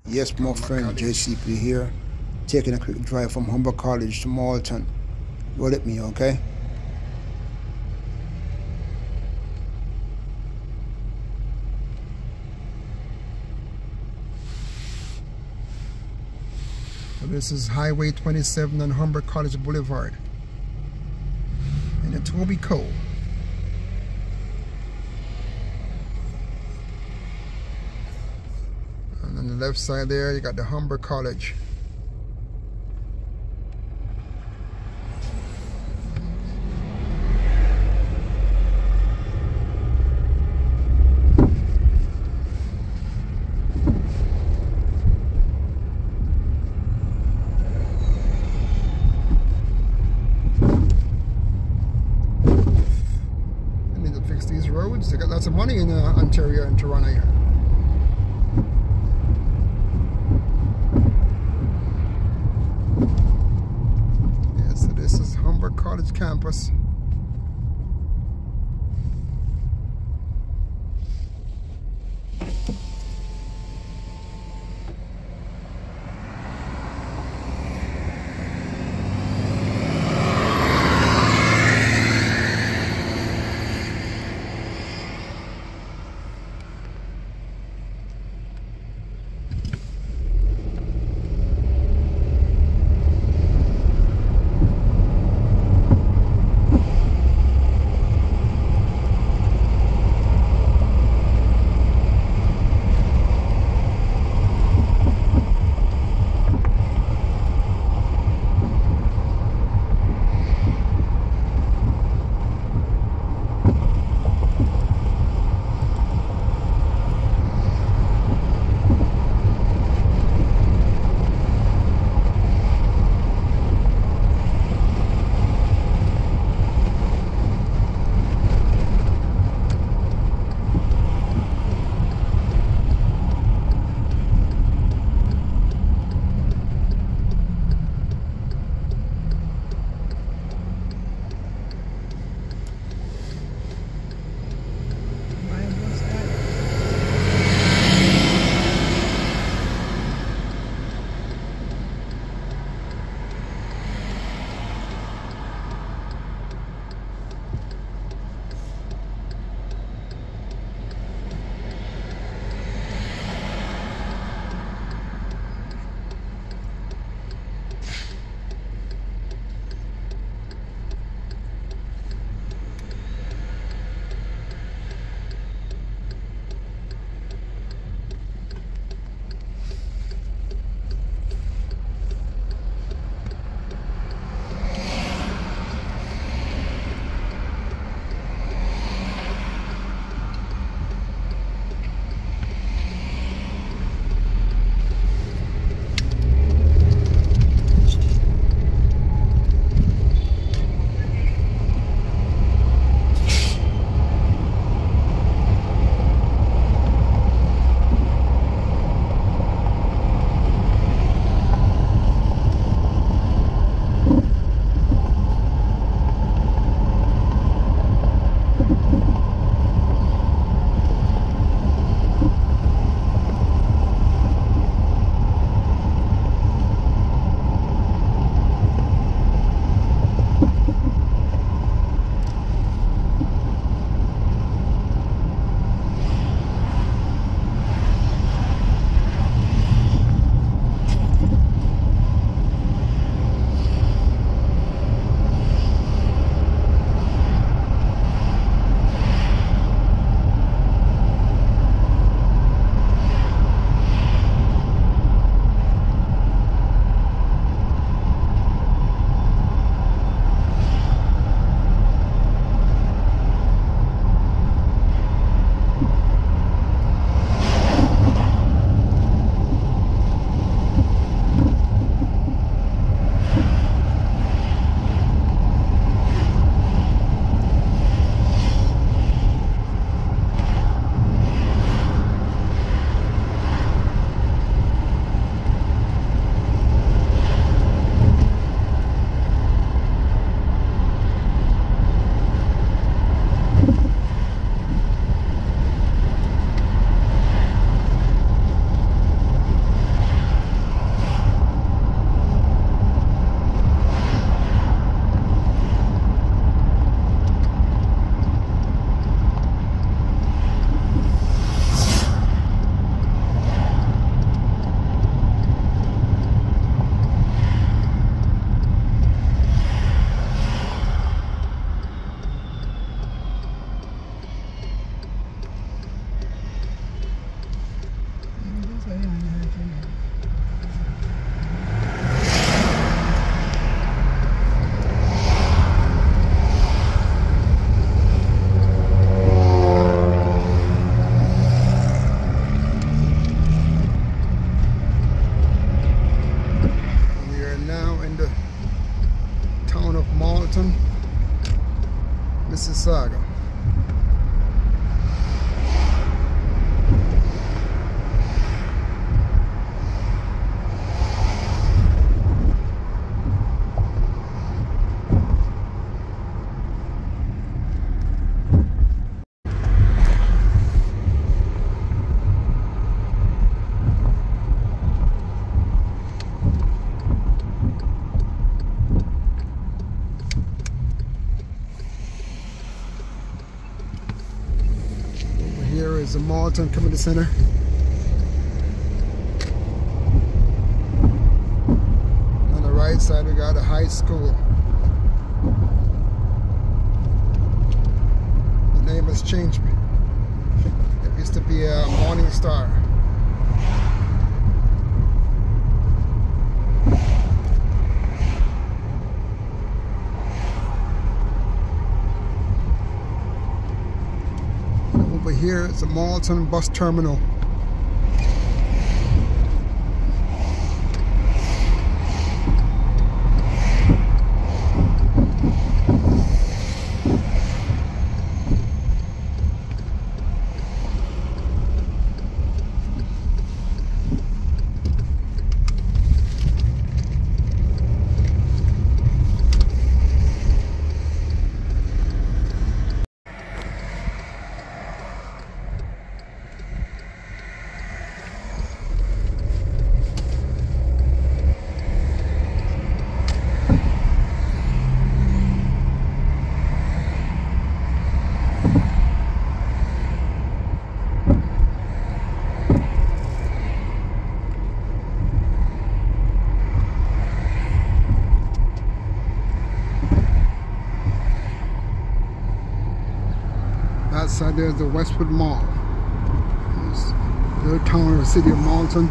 Yes, my friend JCP here, taking a quick drive from Humber College to Malton. Roll with me, okay? So this is Highway 27 on Humber College Boulevard in Etobicoke. And on the left side there, you got the Humber College. They need to fix these roads. They got lots of money in Ontario and Toronto here. So this is Humber College campus. Mississauga. Here is the Malton Community Center. On the right side we got a high school. The name has changed. It used to be a Morning Star. Over here is the Malton Bus Terminal. That side there's the Westwood Mall. It's the town or city of Malton.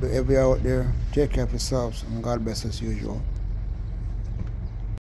Everybody out there, take care of yourselves, and God bless as usual.